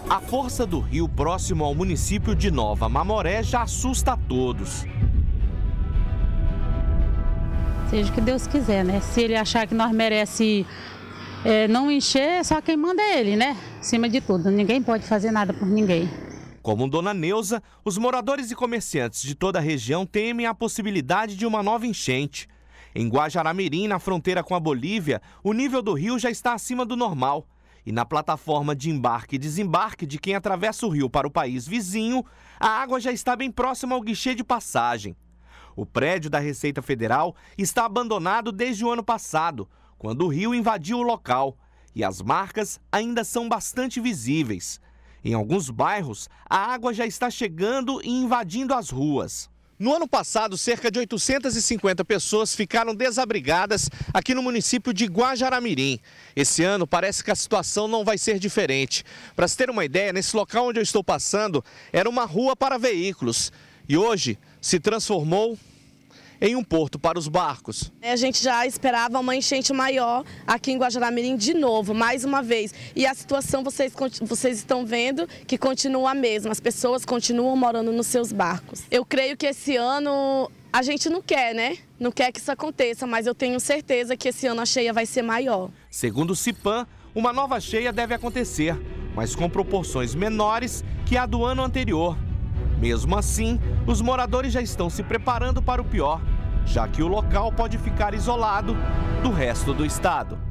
A força do rio próximo ao município de Nova Mamoré já assusta a todos. Seja o que Deus quiser, né? Se ele achar que nós merece não encher, só quem manda é ele, né? Acima de tudo, ninguém pode fazer nada por ninguém. Como Dona Neuza, os moradores e comerciantes de toda a região temem a possibilidade de uma nova enchente. Em Guajará-Mirim, na fronteira com a Bolívia, o nível do rio já está acima do normal. E na plataforma de embarque e desembarque de quem atravessa o rio para o país vizinho, a água já está bem próxima ao guichê de passagem. O prédio da Receita Federal está abandonado desde o ano passado, quando o rio invadiu o local. E as marcas ainda são bastante visíveis. Em alguns bairros, a água já está chegando e invadindo as ruas. No ano passado, cerca de 850 pessoas ficaram desabrigadas aqui no município de Guajará-Mirim. Esse ano parece que a situação não vai ser diferente. Para se ter uma ideia, nesse local onde eu estou passando, era uma rua para veículos. E hoje se transformou em um porto para os barcos. A gente já esperava uma enchente maior aqui em Guajará-Mirim de novo, mais uma vez. E a situação vocês estão vendo que continua a mesma, as pessoas continuam morando nos seus barcos. Eu creio que esse ano a gente não quer, né? Não quer que isso aconteça, mas eu tenho certeza que esse ano a cheia vai ser maior. Segundo o Cipan, uma nova cheia deve acontecer, mas com proporções menores que a do ano anterior. Mesmo assim, os moradores já estão se preparando para o pior, já que o local pode ficar isolado do resto do estado.